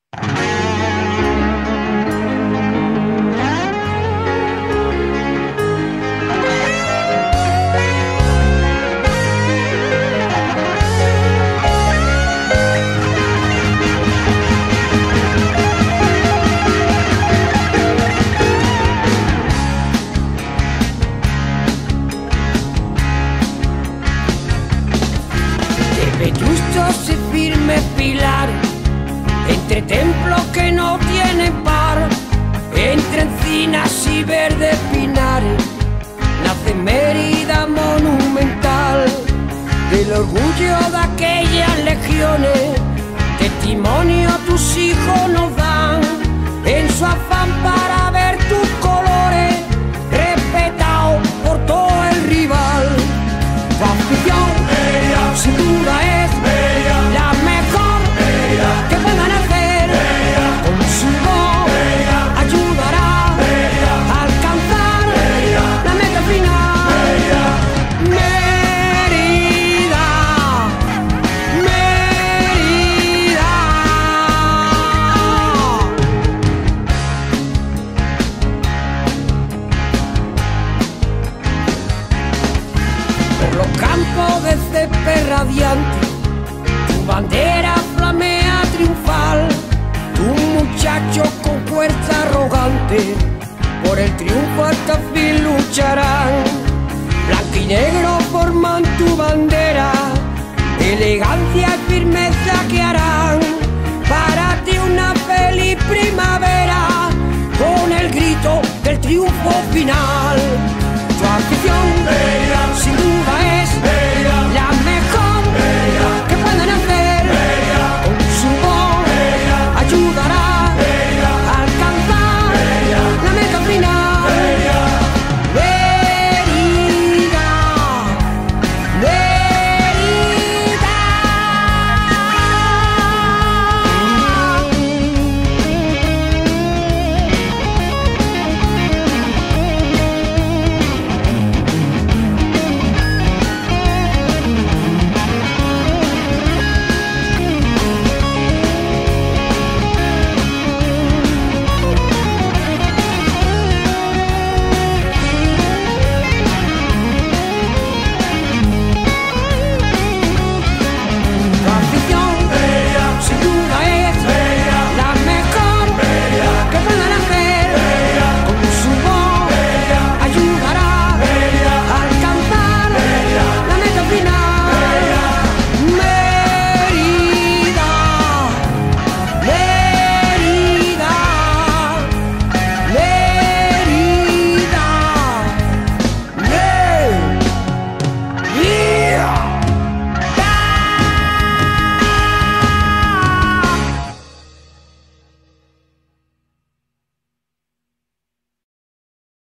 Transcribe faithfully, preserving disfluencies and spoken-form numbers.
Vetustos y firmes pilares, entre templos que no tienen par, entre encinas y verdes pinares, nace Mérida monumental, del orgullo de aquellas legiones, testimonio tus hijos nos dan, en su afán para ver tus colores, respetado por todo el rival. Tu afición, sin duda es la mejor que puedan hacer. Con su voz ayudará a alcanzar la meta final. Mérida, Mérida. Por los campos de césped radiante, tu bandera flamea triunfal, tu muchacho con fuerza arrogante, por el triunfo hasta el fin lucharán. Blanco y negro forman tu bandera, elegancia y firmeza que harán para ti una feliz primavera, con el grito del triunfo final.